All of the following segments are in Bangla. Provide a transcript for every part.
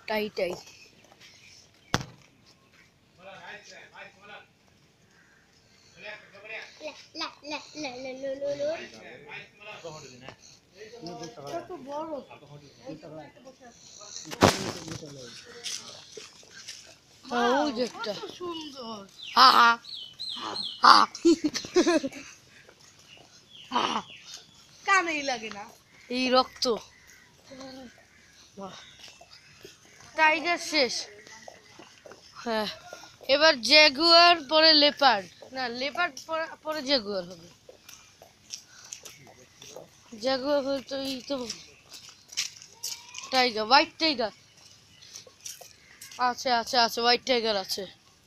টাই টাই সুন্দর কানেই লাগে না এই রক্ত টাইগার শেষ। হ্যাঁ, এবার জেগুয়ার পরে লেপার্ড, না লেপার্ড পরে জেগুয়ার হবে। জেগুয়ার হলে তো এই তো টাইগার, হোয়াইট টাইগার আছে আছে আছে, হোয়াইট টাইগার আছে।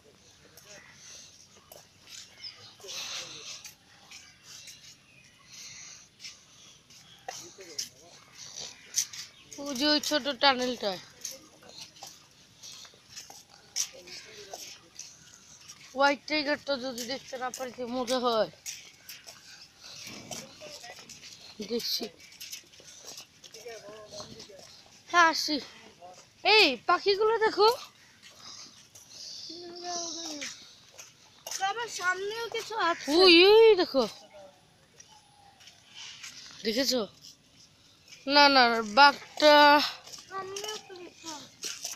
ওই যে ওই ছোট টানেলটায় হোয়াইট টাইগারটা যদি দেখতে না পারি তো মজা হয়। দেখছি, হ্যাঁ আসি। এই পাখিগুলো দেখো, আমার সামনেও কিছু আছে ওই ওই দেখো, দেখেছো? না না বাঘটা সামনেও তো কিছু আছে।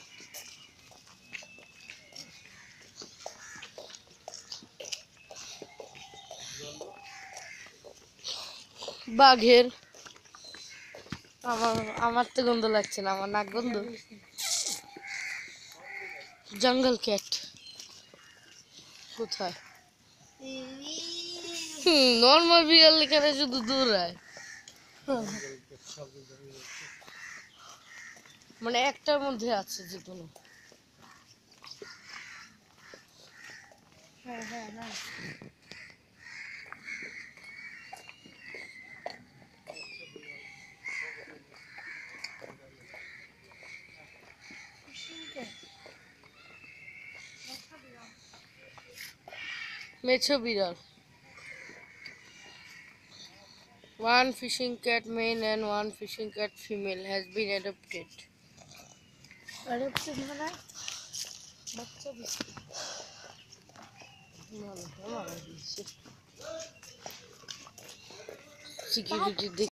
বাঘের, আমার আমার তো গন্ধ লাগছে না, আমার নাক গন্ধ। জঙ্গল ক্যাট কোথায়? নর্মাল বিড়াল এখানে শুধু দৌড়ায়, মানে একটার মধ্যে আছে যে কোনো। হ্যাঁ হ্যাঁ হ্যাঁ মেছো বিড়াল। One fishing cat male and one fishing cat female has been adopted. আরে মানে বাচ্চা দিচ্ছে Security